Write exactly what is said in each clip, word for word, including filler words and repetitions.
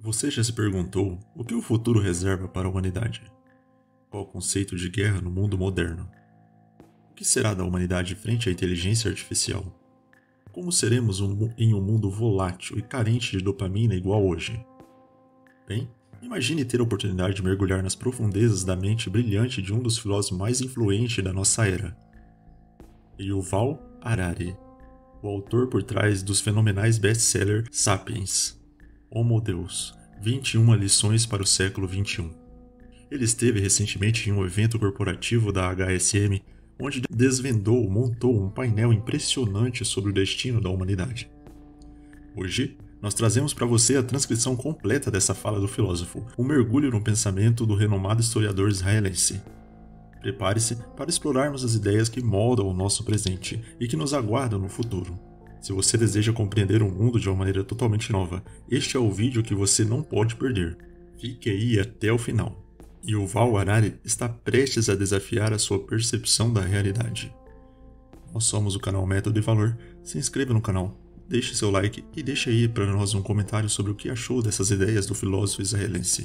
Você já se perguntou o que o futuro reserva para a humanidade? Qual o conceito de guerra no mundo moderno? O que será da humanidade frente à inteligência artificial? Como seremos um, em um mundo volátil e carente de dopamina igual hoje? Bem, imagine ter a oportunidade de mergulhar nas profundezas da mente brilhante de um dos filósofos mais influentes da nossa era, Yuval Harari, o autor por trás dos fenomenais best-sellers Sapiens, Homo Deus, vinte e uma lições para o século vinte e um. Ele esteve recentemente em um evento corporativo da H S M, onde desvendou, montou um painel impressionante sobre o destino da humanidade. Hoje, nós trazemos para você a transcrição completa dessa fala do filósofo, um mergulho no pensamento do renomado historiador israelense. Prepare-se para explorarmos as ideias que moldam o nosso presente e que nos aguardam no futuro. Se você deseja compreender o mundo de uma maneira totalmente nova, este é o vídeo que você não pode perder. Fique aí até o final. Yuval Harari está prestes a desafiar a sua percepção da realidade. Nós somos o canal Método e Valor. Se inscreva no canal, deixe seu like e deixe aí para nós um comentário sobre o que achou dessas ideias do filósofo israelense.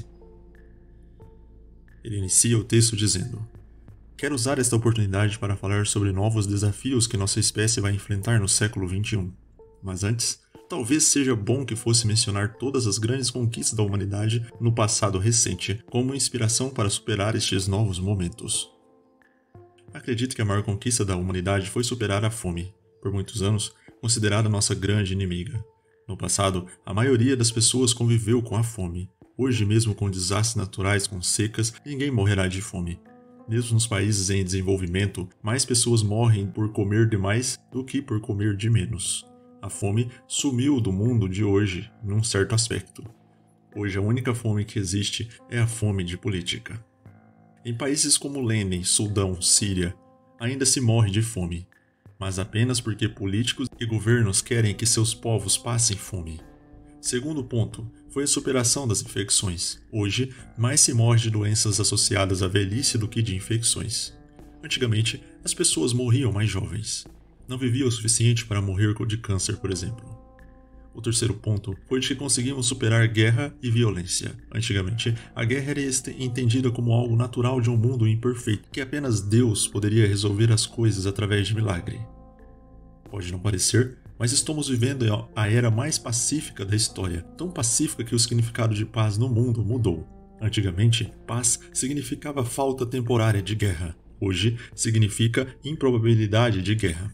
Ele inicia o texto dizendo: Quero usar esta oportunidade para falar sobre novos desafios que nossa espécie vai enfrentar no século vinte e um. Mas antes, talvez seja bom que fosse mencionar todas as grandes conquistas da humanidade no passado recente, como inspiração para superar estes novos momentos. Acredito que a maior conquista da humanidade foi superar a fome, por muitos anos considerada nossa grande inimiga. No passado, a maioria das pessoas conviveu com a fome. Hoje, mesmo com desastres naturais como secas, ninguém morrerá de fome. Mesmo nos países em desenvolvimento, mais pessoas morrem por comer demais do que por comer de menos. A fome sumiu do mundo de hoje, num certo aspecto. Hoje a única fome que existe é a fome de política. Em países como Iêmen, Sudão, Síria, ainda se morre de fome, mas apenas porque políticos e governos querem que seus povos passem fome. Segundo ponto, foi a superação das infecções. Hoje, mais se morre de doenças associadas à velhice do que de infecções. Antigamente, as pessoas morriam mais jovens. Não viviam o suficiente para morrer de câncer, por exemplo. O terceiro ponto foi de que conseguimos superar guerra e violência. Antigamente, a guerra era entendida como algo natural de um mundo imperfeito, que apenas Deus poderia resolver as coisas através de milagre. Pode não parecer, mas estamos vivendo a era mais pacífica da história, tão pacífica que o significado de paz no mundo mudou. Antigamente, paz significava falta temporária de guerra. Hoje, significa improbabilidade de guerra.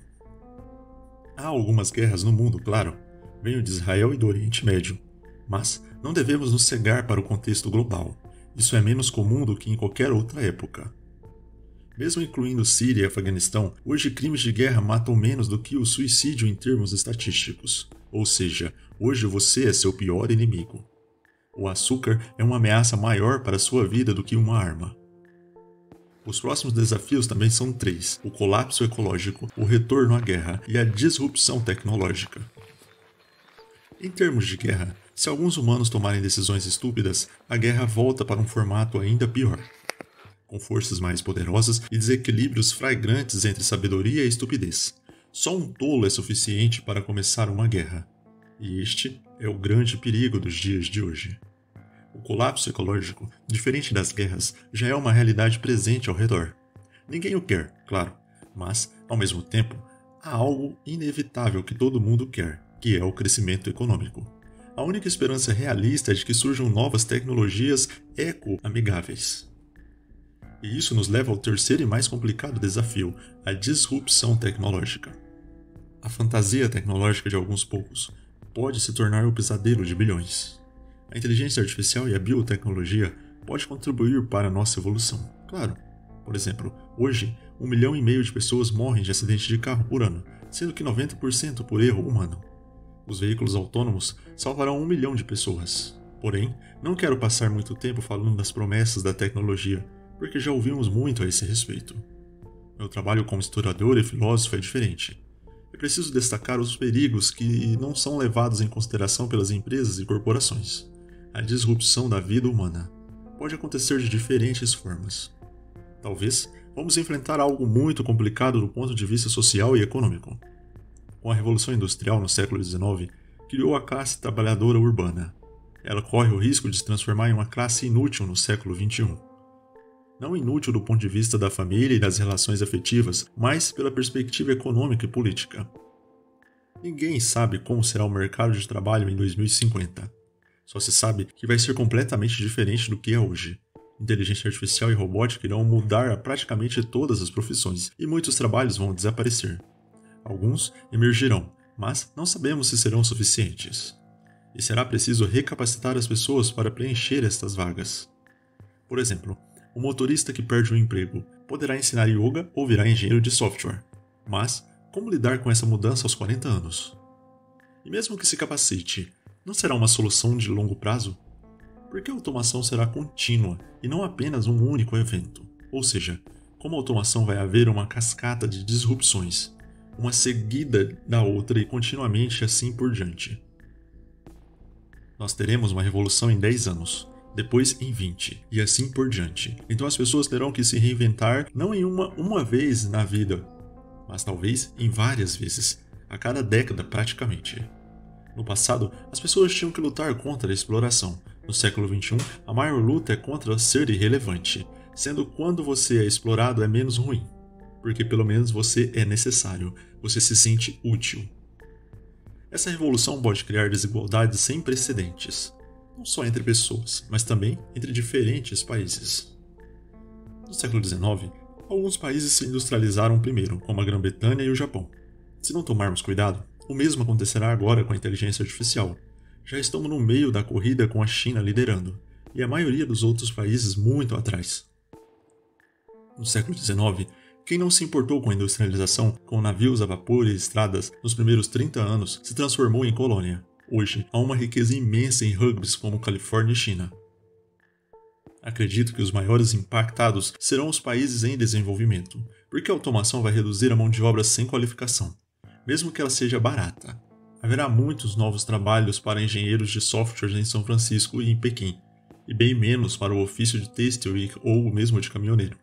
Há algumas guerras no mundo, claro. Venho de Israel e do Oriente Médio. Mas não devemos nos cegar para o contexto global. Isso é menos comum do que em qualquer outra época. Mesmo incluindo Síria e Afeganistão, hoje crimes de guerra matam menos do que o suicídio em termos estatísticos. Ou seja, hoje você é seu pior inimigo. O açúcar é uma ameaça maior para a sua vida do que uma arma. Os próximos desafios também são três: o colapso ecológico, o retorno à guerra e a disrupção tecnológica. Em termos de guerra, se alguns humanos tomarem decisões estúpidas, a guerra volta para um formato ainda pior, com forças mais poderosas e desequilíbrios flagrantes entre sabedoria e estupidez. Só um tolo é suficiente para começar uma guerra. E este é o grande perigo dos dias de hoje. O colapso ecológico, diferente das guerras, já é uma realidade presente ao redor. Ninguém o quer, claro, mas, ao mesmo tempo, há algo inevitável que todo mundo quer, que é o crescimento econômico. A única esperança realista é de que surjam novas tecnologias eco-amigáveis. E isso nos leva ao terceiro e mais complicado desafio, a disrupção tecnológica. A fantasia tecnológica de alguns poucos pode se tornar o pesadelo de bilhões. A inteligência artificial e a biotecnologia podem contribuir para a nossa evolução. Claro, por exemplo, hoje, um milhão e meio de pessoas morrem de acidente de carro por ano, sendo que noventa por cento por erro humano. Os veículos autônomos salvarão um milhão de pessoas. Porém, não quero passar muito tempo falando das promessas da tecnologia, porque já ouvimos muito a esse respeito. Meu trabalho como historiador e filósofo é diferente. É preciso destacar os perigos que não são levados em consideração pelas empresas e corporações. A disrupção da vida humana pode acontecer de diferentes formas. Talvez vamos enfrentar algo muito complicado do ponto de vista social e econômico. Com a Revolução Industrial no século dezenove, criou a classe trabalhadora urbana. ela corre o risco de se transformar em uma classe inútil no século vinte e um. Não inútil do ponto de vista da família e das relações afetivas, mas pela perspectiva econômica e política. Ninguém sabe como será o mercado de trabalho em dois mil e cinquenta. Só se sabe que vai ser completamente diferente do que é hoje. Inteligência artificial e robótica irão mudar praticamente todas as profissões e muitos trabalhos vão desaparecer. Alguns emergirão, mas não sabemos se serão suficientes. E será preciso recapacitar as pessoas para preencher estas vagas. Por exemplo, o motorista que perde o emprego poderá ensinar yoga ou virar engenheiro de software. Mas como lidar com essa mudança aos quarenta anos? E mesmo que se capacite, não será uma solução de longo prazo? Porque a automação será contínua e não apenas um único evento. Ou seja, como a automação vai haver uma cascata de disrupções, uma seguida da outra e continuamente assim por diante. Nós teremos uma revolução em dez anos, depois em vinte, e assim por diante. Então as pessoas terão que se reinventar não em uma, uma vez na vida, mas talvez em várias vezes, a cada década praticamente. No passado, as pessoas tinham que lutar contra a exploração. No século vinte e um, a maior luta é contra ser irrelevante, sendo quando você é explorado é menos ruim, porque pelo menos você é necessário, você se sente útil. Essa revolução pode criar desigualdades sem precedentes, não só entre pessoas, mas também entre diferentes países. No século dezenove, alguns países se industrializaram primeiro, como a Grã-Bretanha e o Japão. Se não tomarmos cuidado, o mesmo acontecerá agora com a inteligência artificial. Já estamos no meio da corrida com a China liderando, e a maioria dos outros países muito atrás. No século dezenove, quem não se importou com a industrialização, com navios a vapor e estradas nos primeiros trinta anos, se transformou em colônia. Hoje, há uma riqueza imensa em hubs como Califórnia e China. Acredito que os maiores impactados serão os países em desenvolvimento, porque a automação vai reduzir a mão de obra sem qualificação, mesmo que ela seja barata. Haverá muitos novos trabalhos para engenheiros de software em São Francisco e em Pequim, e bem menos para o ofício de têxtil ou mesmo de caminhoneiro.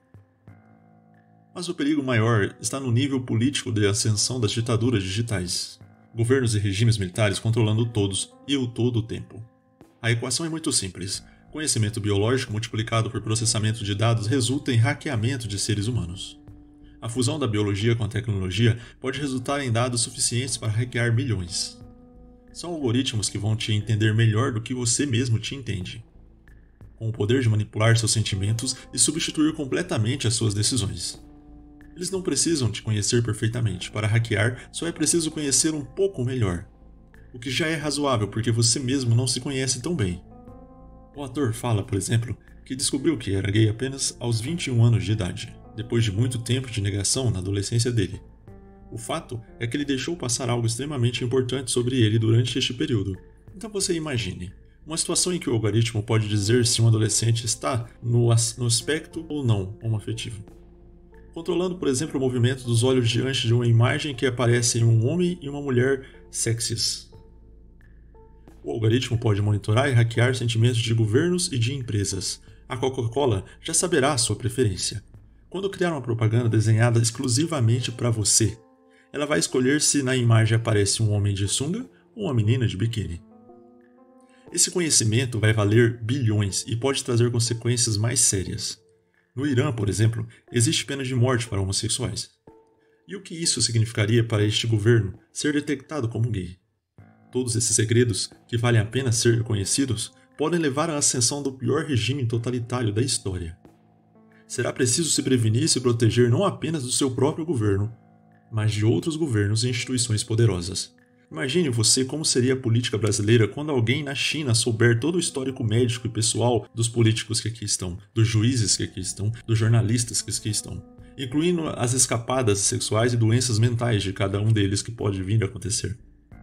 Mas o perigo maior está no nível político de ascensão das ditaduras digitais. Governos e regimes militares controlando todos e o todo o tempo. A equação é muito simples. Conhecimento biológico multiplicado por processamento de dados resulta em hackeamento de seres humanos. A fusão da biologia com a tecnologia pode resultar em dados suficientes para hackear milhões. São algoritmos que vão te entender melhor do que você mesmo te entende, com o poder de manipular seus sentimentos e substituir completamente as suas decisões. Eles não precisam te conhecer perfeitamente. Para hackear, só é preciso conhecer um pouco melhor. O que já é razoável porque você mesmo não se conhece tão bem. O ator fala, por exemplo, que descobriu que era gay apenas aos vinte e um anos de idade, depois de muito tempo de negação na adolescência dele. O fato é que ele deixou passar algo extremamente importante sobre ele durante este período. Então você imagine, uma situação em que o algoritmo pode dizer se um adolescente está no, as- no aspecto ou não homoafetivo. Controlando, por exemplo, o movimento dos olhos diante de uma imagem que aparece em um homem e uma mulher sexys. O algoritmo pode monitorar e hackear sentimentos de governos e de empresas. A Coca-Cola já saberá a sua preferência. Quando criar uma propaganda desenhada exclusivamente para você, ela vai escolher se na imagem aparece um homem de sunga ou uma menina de biquíni. Esse conhecimento vai valer bilhões e pode trazer consequências mais sérias. No Irã, por exemplo, existe pena de morte para homossexuais. E o que isso significaria para este governo ser detectado como gay? Todos esses segredos, que valem a pena ser conhecidos, podem levar à ascensão do pior regime totalitário da história. Será preciso se prevenir e se proteger não apenas do seu próprio governo, mas de outros governos e instituições poderosas. Imagine você como seria a política brasileira quando alguém na China souber todo o histórico médico e pessoal dos políticos que aqui estão, dos juízes que aqui estão, dos jornalistas que aqui estão, incluindo as escapadas sexuais e doenças mentais de cada um deles que pode vir a acontecer.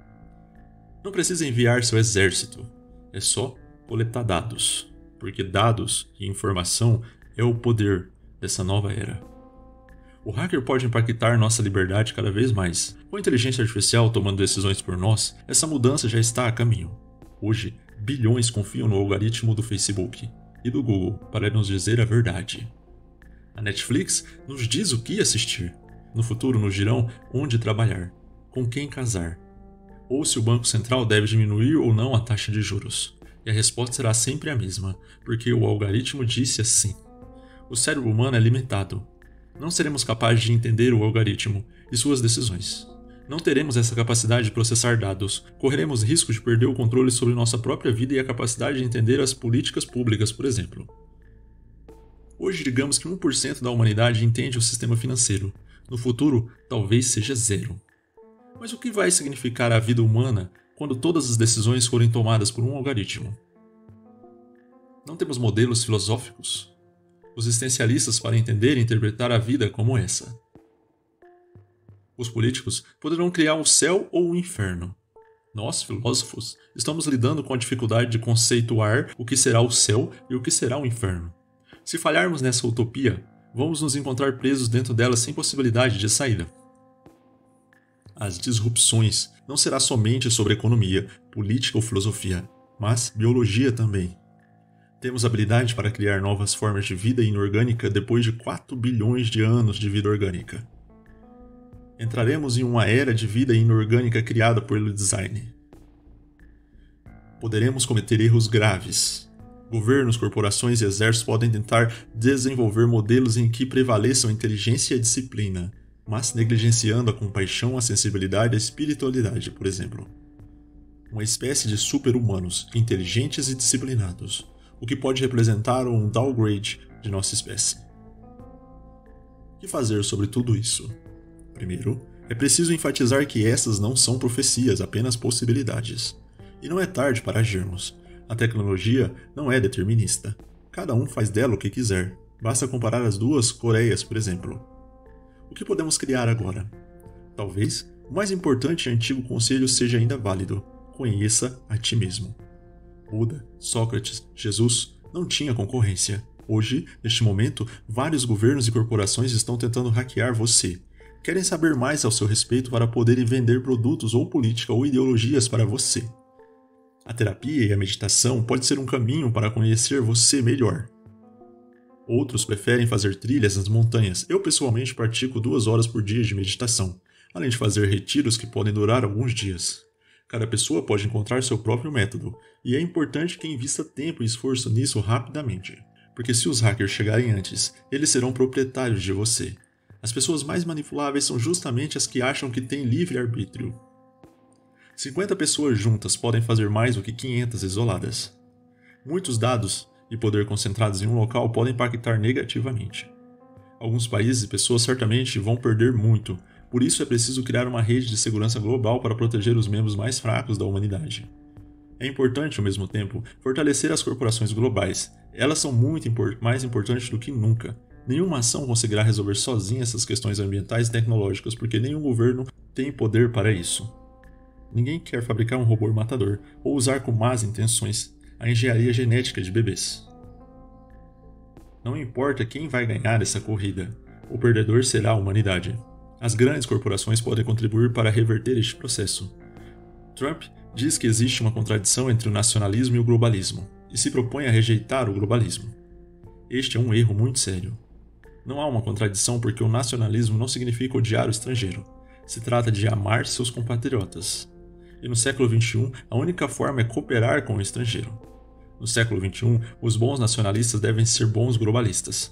Não precisa enviar seu exército, é só coletar dados, porque dados e informação é o poder dessa nova era. O hacker pode impactar nossa liberdade cada vez mais. Com a inteligência artificial tomando decisões por nós, essa mudança já está a caminho. Hoje, bilhões confiam no algoritmo do Facebook e do Google para nos dizer a verdade. A Netflix nos diz o que assistir. No futuro nos dirão onde trabalhar, com quem casar, ou se o Banco Central deve diminuir ou não a taxa de juros. E a resposta será sempre a mesma, porque o algoritmo disse assim. O cérebro humano é limitado. Não seremos capazes de entender o algoritmo e suas decisões. Não teremos essa capacidade de processar dados. Correremos risco de perder o controle sobre nossa própria vida e a capacidade de entender as políticas públicas, por exemplo. Hoje, digamos que um por cento da humanidade entende o sistema financeiro. No futuro, talvez seja zero. Mas o que vai significar a vida humana quando todas as decisões forem tomadas por um algoritmo? Não temos modelos filosóficos? Os existencialistas para entender e interpretar a vida como essa. Os políticos poderão criar o céu ou o inferno. Nós, filósofos, estamos lidando com a dificuldade de conceituar o que será o céu e o que será o inferno. Se falharmos nessa utopia, vamos nos encontrar presos dentro dela sem possibilidade de saída. As disrupções não será somente sobre economia, política ou filosofia, mas biologia também. Temos habilidade para criar novas formas de vida inorgânica depois de quatro bilhões de anos de vida orgânica. Entraremos em uma era de vida inorgânica criada pelo design. Poderemos cometer erros graves. Governos, corporações e exércitos podem tentar desenvolver modelos em que prevaleçam a inteligência e a disciplina, mas negligenciando a compaixão, a sensibilidade e a espiritualidade, por exemplo. Uma espécie de super-humanos, inteligentes e disciplinados, o que pode representar um downgrade de nossa espécie. O que fazer sobre tudo isso? Primeiro, é preciso enfatizar que essas não são profecias, apenas possibilidades. E não é tarde para agirmos. A tecnologia não é determinista. Cada um faz dela o que quiser. Basta comparar as duas Coreias, por exemplo. O que podemos criar agora? Talvez o mais importante e antigo conselho seja ainda válido. Conheça a ti mesmo. Buda, Sócrates, Jesus não tinha concorrência. Hoje, neste momento, vários governos e corporações estão tentando hackear você. Querem saber mais ao seu respeito para poderem vender produtos ou política ou ideologias para você. A terapia e a meditação pode ser um caminho para conhecer você melhor. Outros preferem fazer trilhas nas montanhas. Eu pessoalmente pratico duas horas por dia de meditação, além de fazer retiros que podem durar alguns dias. Cada pessoa pode encontrar seu próprio método, e é importante que invista tempo e esforço nisso rapidamente, porque se os hackers chegarem antes, eles serão proprietários de você. As pessoas mais manipuláveis são justamente as que acham que têm livre-arbítrio. cinquenta pessoas juntas podem fazer mais do que quinhentas isoladas. Muitos dados e poder concentrados em um local podem impactar negativamente. Alguns países e pessoas certamente vão perder muito, por isso é preciso criar uma rede de segurança global para proteger os membros mais fracos da humanidade. É importante, ao mesmo tempo, fortalecer as corporações globais. Elas são muito import- mais importantes do que nunca. Nenhuma ação conseguirá resolver sozinha essas questões ambientais e tecnológicas, porque nenhum governo tem poder para isso. Ninguém quer fabricar um robô matador ou usar com más intenções a engenharia genética de bebês. Não importa quem vai ganhar essa corrida, o perdedor será a humanidade. As grandes corporações podem contribuir para reverter este processo. Trump diz que existe uma contradição entre o nacionalismo e o globalismo, e se propõe a rejeitar o globalismo. Este é um erro muito sério. Não há uma contradição porque o nacionalismo não significa odiar o estrangeiro. Se trata de amar seus compatriotas. E no século vinte e um, a única forma é cooperar com o estrangeiro. No século vinte e um, os bons nacionalistas devem ser bons globalistas.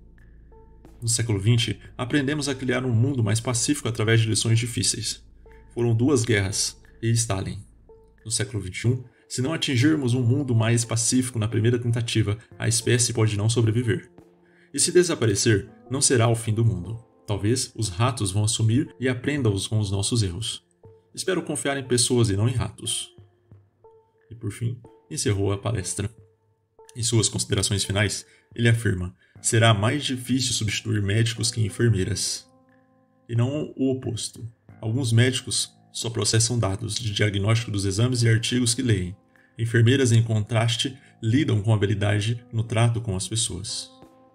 No século vinte, aprendemos a criar um mundo mais pacífico através de lições difíceis. Foram duas guerras e Stalin. No século vinte e um, se não atingirmos um mundo mais pacífico na primeira tentativa, a espécie pode não sobreviver. E se desaparecer, não será o fim do mundo. Talvez os ratos vão assumir e aprendam com os nossos erros. Espero confiar em pessoas e não em ratos. E por fim, encerrou a palestra. Em suas considerações finais, ele afirma: será mais difícil substituir médicos que enfermeiras. E não o oposto. Alguns médicos só processam dados de diagnóstico dos exames e artigos que leem. Enfermeiras, em contraste, lidam com habilidade no trato com as pessoas.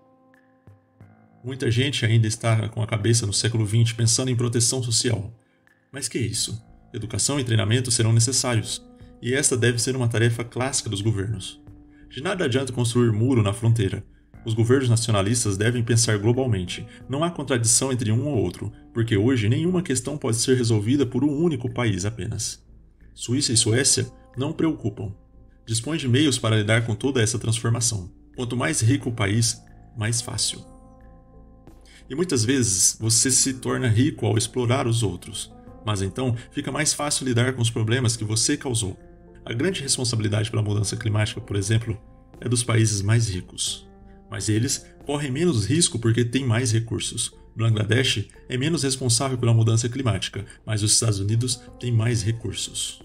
Muita gente ainda está com a cabeça no século vinte pensando em proteção social. Mas que é isso? Educação e treinamento serão necessários, e esta deve ser uma tarefa clássica dos governos. De nada adianta construir muro na fronteira. Os governos nacionalistas devem pensar globalmente. Não há contradição entre um ou outro, porque hoje nenhuma questão pode ser resolvida por um único país apenas. Suíça e Suécia não preocupam. dispõe de meios para lidar com toda essa transformação. Quanto mais rico o país, mais fácil. E muitas vezes você se torna rico ao explorar os outros, mas então fica mais fácil lidar com os problemas que você causou. A grande responsabilidade pela mudança climática, por exemplo, é dos países mais ricos. Mas eles correm menos risco porque têm mais recursos. Bangladesh é menos responsável pela mudança climática, mas os Estados Unidos têm mais recursos.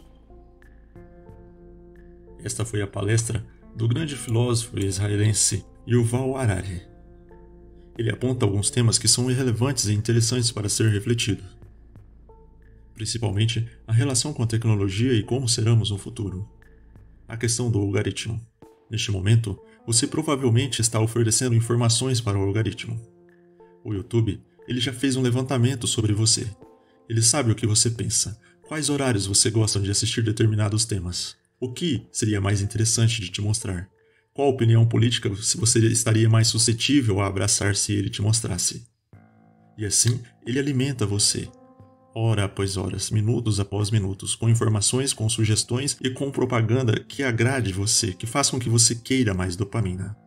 Esta foi a palestra do grande filósofo israelense Yuval Harari. Ele aponta alguns temas que são irrelevantes e interessantes para ser refletido. Principalmente a relação com a tecnologia e como seremos no futuro. A questão do algoritmo. Neste momento, você provavelmente está oferecendo informações para o algoritmo. O YouTube, ele já fez um levantamento sobre você. Ele sabe o que você pensa, quais horários você gosta de assistir determinados temas, o que seria mais interessante de te mostrar, qual opinião política você estaria mais suscetível a abraçar se ele te mostrasse. E assim, ele alimenta você, hora após horas, minutos após minutos, com informações, com sugestões e com propaganda que agrade você, que faça com que você queira mais dopamina.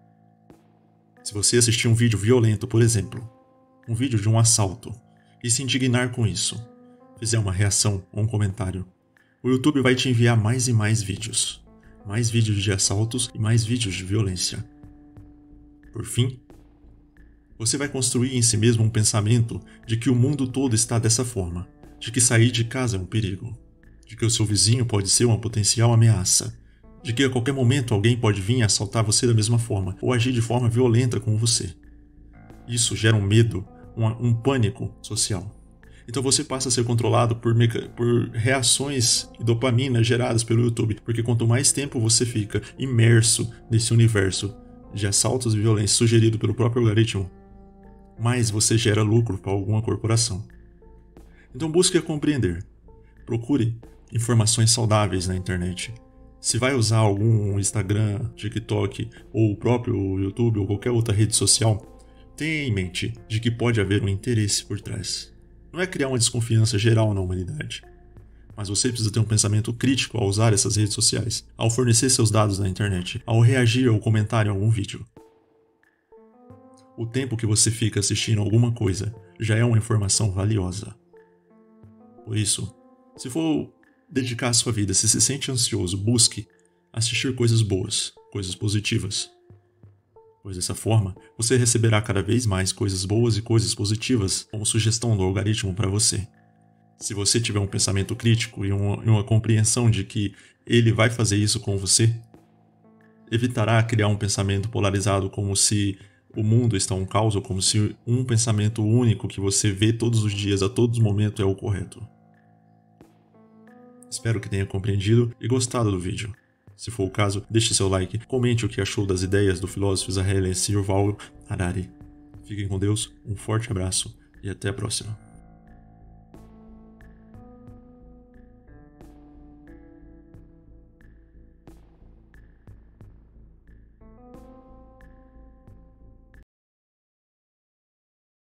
Se você assistir um vídeo violento, por exemplo, um vídeo de um assalto, e se indignar com isso, fizer uma reação ou um comentário, o YouTube vai te enviar mais e mais vídeos. Mais vídeos de assaltos e mais vídeos de violência. Por fim, você vai construir em si mesmo um pensamento de que o mundo todo está dessa forma, de que sair de casa é um perigo, de que o seu vizinho pode ser uma potencial ameaça, de que a qualquer momento alguém pode vir assaltar você da mesma forma ou agir de forma violenta com você. Isso gera um medo, um, um pânico social. Então você passa a ser controlado por, meca... por reações e dopamina geradas pelo YouTube, porque quanto mais tempo você fica imerso nesse universo de assaltos e violência sugerido pelo próprio algoritmo, mais você gera lucro para alguma corporação. Então busque a compreender. Procure informações saudáveis na internet. Se vai usar algum Instagram, TikTok ou o próprio YouTube ou qualquer outra rede social, tenha em mente de que pode haver um interesse por trás. Não é criar uma desconfiança geral na humanidade, mas você precisa ter um pensamento crítico ao usar essas redes sociais, ao fornecer seus dados na internet, ao reagir ou comentar em algum vídeo. O tempo que você fica assistindo alguma coisa já é uma informação valiosa. Por isso, se for dedicar a sua vida, se se sente ansioso, busque assistir coisas boas, coisas positivas. Pois dessa forma, você receberá cada vez mais coisas boas e coisas positivas como sugestão do algoritmo para você. Se você tiver um pensamento crítico e uma, e uma compreensão de que ele vai fazer isso com você, evitará criar um pensamento polarizado como se o mundo está um caos ou como se um pensamento único que você vê todos os dias, a todos os momentos, é o correto. Espero que tenha compreendido e gostado do vídeo. Se for o caso, deixe seu like, comente o que achou das ideias do filósofo israelense Yuval Harari. Fiquem com Deus, um forte abraço e até a próxima.